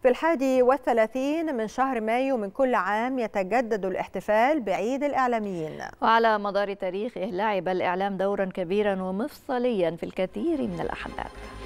في 31 من شهر مايو من كل عام يتجدد الاحتفال بعيد الإعلاميين. وعلى مدار تاريخه لعب الإعلام دورا كبيرا ومفصليا في الكثير من الأحداث.